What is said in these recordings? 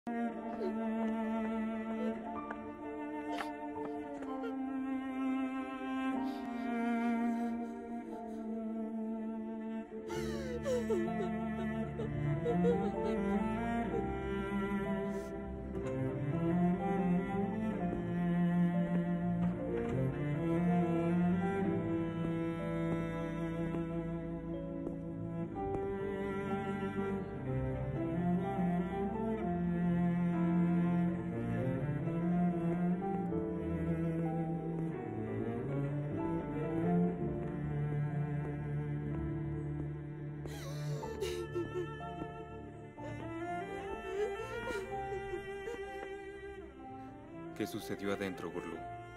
¿Qué sucedió adentro, Gurlu?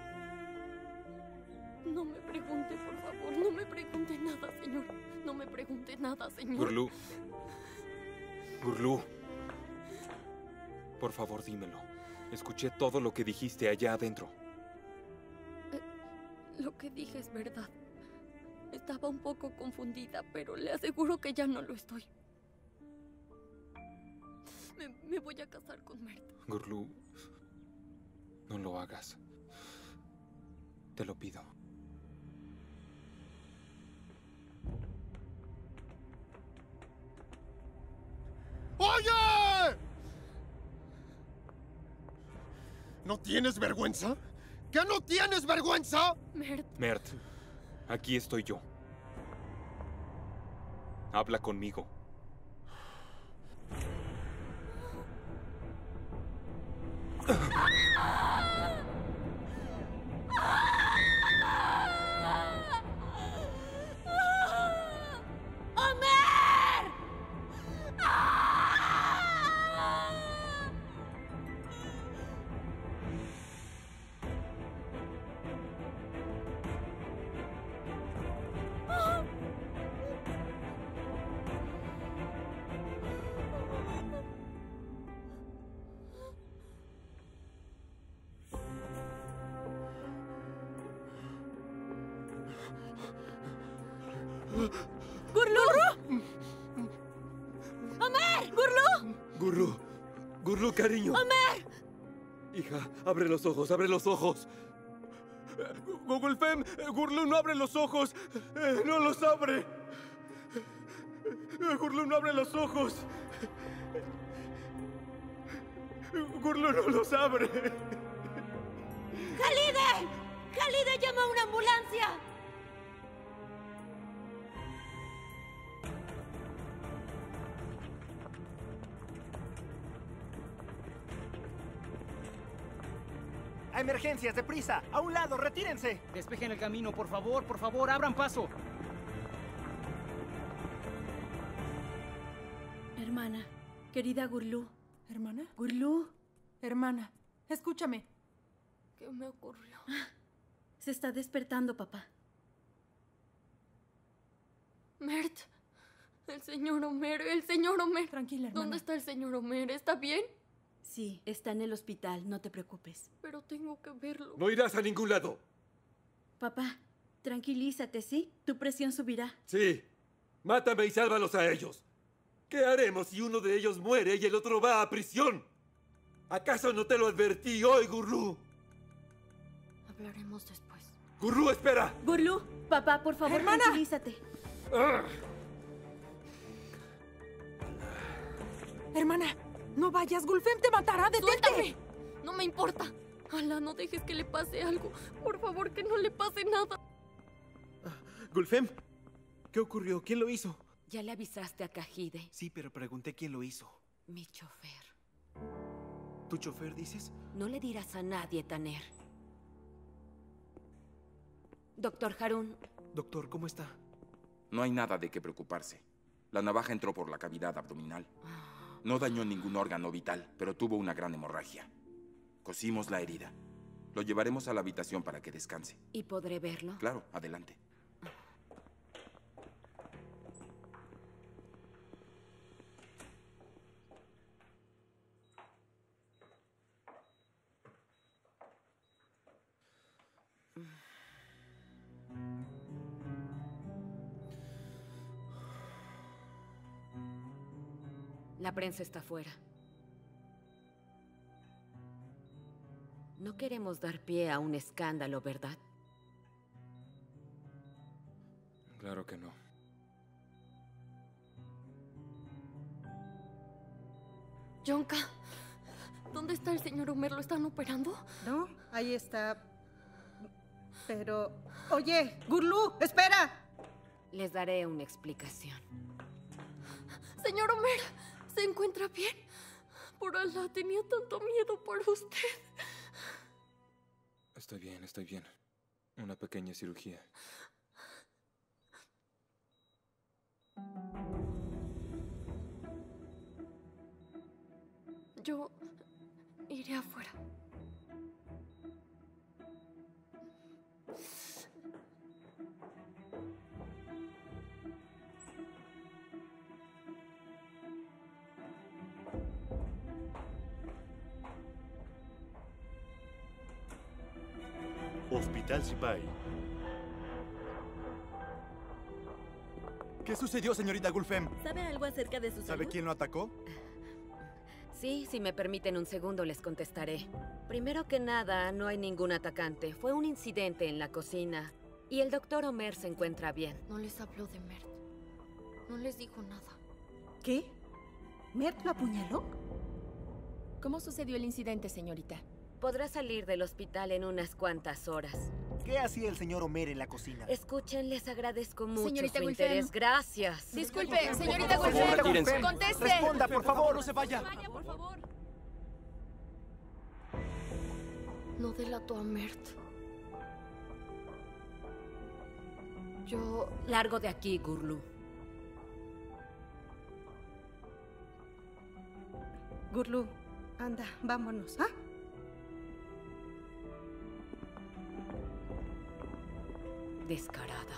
No me pregunte, por favor. No me pregunte nada, señor. No me pregunte nada, señor. Gurlu. Gurlu. Por favor, dímelo. Escuché todo lo que dijiste allá adentro. Lo que dije es verdad. Estaba un poco confundida, pero le aseguro que ya no lo estoy. Me voy a casar con Mert. Gurlu, no lo hagas. Te lo pido. ¡Oye! ¿No tienes vergüenza? ¿Qué no tienes vergüenza? Mert, aquí estoy yo. Habla conmigo. ¡Gurlu! ¡Omer! ¡Gurlu! Gurlu. Gurlu, cariño. ¡Omer! Hija, abre los ojos, abre los ojos. Gulfem, Gurlu no abre los ojos. No los abre. Gurlu no abre los ojos. Gurlu no los abre. ¡Khalide! ¡Khalide, llama a una ambulancia! ¡A emergencias, deprisa! ¡A un lado, retírense! Despejen el camino, por favor, abran paso. Hermana, querida Gurlu. ¿Hermana? Gurlu. Hermana, escúchame. ¿Qué me ocurrió? Se está despertando, papá. Mert. El señor Omer, el señor Omer. Tranquila, hermana. ¿Dónde está el señor Omer? ¿Está bien? Sí, está en el hospital, no te preocupes. Pero tengo que verlo. No irás a ningún lado. Papá, tranquilízate, ¿sí? Tu presión subirá. Sí. Mátame y sálvalos a ellos. ¿Qué haremos si uno de ellos muere y el otro va a prisión? ¿Acaso no te lo advertí hoy, Gurlu? Hablaremos después. Gurlu, espera. Gurlu, papá, por favor, ¡Hermana! tranquilízate. Hermana, no vayas. Gulfem te matará. ¡Detente! ¡Suéltame! No me importa. Ala, no dejes que le pase algo. Por favor, que no le pase nada. Gulfem, ¿qué ocurrió? ¿Quién lo hizo? Ya le avisaste a Khalide. Sí, pero pregunté quién lo hizo. Mi chofer. ¿Tu chofer, dices? No le dirás a nadie, Taner. Doctor Harun. Doctor, ¿cómo está? No hay nada de qué preocuparse. La navaja entró por la cavidad abdominal. No dañó ningún órgano vital, pero tuvo una gran hemorragia. Cosimos la herida. Lo llevaremos a la habitación para que descanse. ¿Y podré verlo? Claro, adelante. La prensa está afuera. No queremos dar pie a un escándalo, ¿verdad? Claro que no. Yonka, ¿dónde está el señor Homer? ¿Lo están operando? No, ahí está. Pero... Oye, Gurlu, espera. Les daré una explicación. Señor Homer, ¿se encuentra bien? Por Allah, tenía tanto miedo por usted. Estoy bien, estoy bien. Una pequeña cirugía. Yo iré afuera. Hospital Sipai. ¿Qué sucedió, señorita Gulfem? ¿Sabe algo acerca de su salud? ¿Sabe quién lo atacó? Sí, si me permiten un segundo les contestaré. Primero que nada, no hay ningún atacante. Fue un incidente en la cocina. Y el doctor Homer se encuentra bien. No les habló de Mert. No les dijo nada. ¿Qué? ¿Mert lo apuñaló? ¿Cómo sucedió el incidente, señorita? Podrá salir del hospital en unas cuantas horas. ¿Qué hacía el señor Homer en la cocina? Escuchen, les agradezco mucho Señorita su Gulfem. interés. Gracias. Disculpe, señorita Señora, Gulfem. retírense. ¡Conteste! Responda, por favor, no se vaya. Vaya, por favor. No delató a Mert. Yo... Largo de aquí, Gurlu. Gurlu, anda, vámonos, ¿ah? Descarada.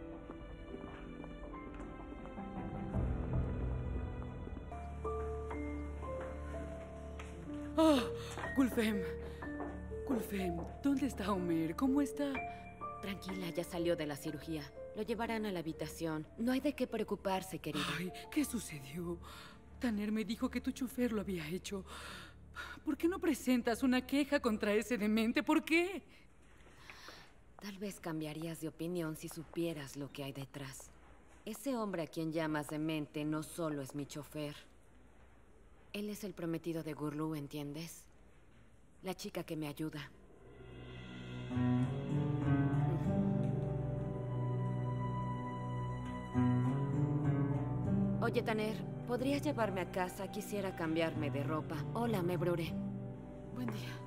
¡Oh! Gulfem. Gulfem, ¿dónde está Homer? ¿Cómo está? Tranquila, ya salió de la cirugía. Lo llevarán a la habitación. No hay de qué preocuparse, querida. Ay, ¿qué sucedió? Tanner me dijo que tu chofer lo había hecho. ¿Por qué no presentas una queja contra ese demente? ¿Por qué? Tal vez cambiarías de opinión si supieras lo que hay detrás. Ese hombre a quien llamas demente no solo es mi chofer. Él es el prometido de Gurlu, ¿entiendes? La chica que me ayuda. Oye, Tanner, ¿podrías llevarme a casa? Quisiera cambiarme de ropa. Hola, me bruré. Buen día.